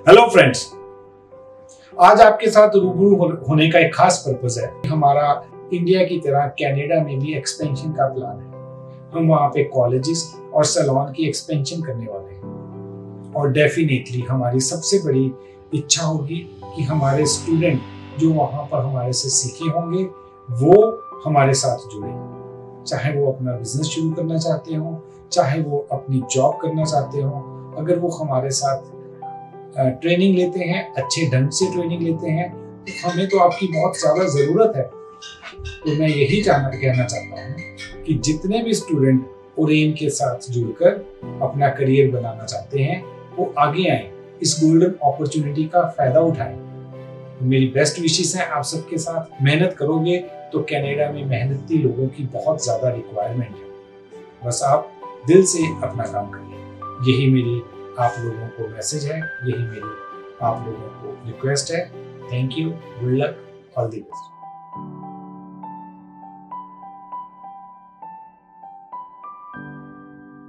Hello friends, आज आपके साथ रूबरू होने का एक खास पर्पस है। हमारा इंडिया की तरह कनाडा में भी एक्सपेंशन का प्लान है। हम वहाँ पे कॉलेजेस और सैलून की एक्सपेंशन करने वाले हैं और डेफिनेटली हमारी सबसे बड़ी इच्छा होगी कि हमारे स्टूडेंट जो वहाँ पर हमारे से सीखे होंगे वो हमारे साथ जुड़े, चाहे वो अपना बिजनेस शुरू करना चाहते हो, चाहे वो अपनी जॉब करना चाहते हो। अगर वो हमारे साथ ट्रेनिंग लेते हैं, अच्छे ढंग से ट्रेनिंग लेते हैं, तो हमें तो आपकी बहुत ज़्यादा ज़रूरत है। तो मैं यही कहना चाहता हूँ कि जितने भी स्टूडेंट ओरेन के साथ जुड़कर अपना करियर बनाना चाहते हैं वो आगे आए, इस गोल्डन अपॉर्चुनिटी का फायदा उठाएं। मेरी बेस्ट विशेस हैं आप सबके साथ। मेहनत करोगे तो कनाडा में मेहनती लोगों की बहुत ज़्यादा रिक्वायरमेंट है। बस आप दिल से अपना काम करिए, यही मेरी आप लोगों को मैसेज है, यही मेरी आप लोगों को रिक्वेस्ट है। Thank you, good luck, all the best.